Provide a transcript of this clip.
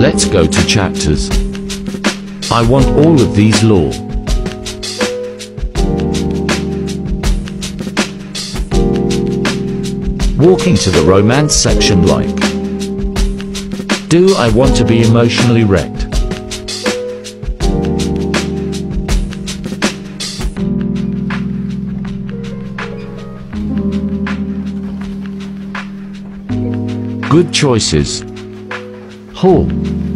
Let's go to chapters. I want all of these law. Walking to the romance section like. Do I want to be emotionally wrecked? Good choices. Haul.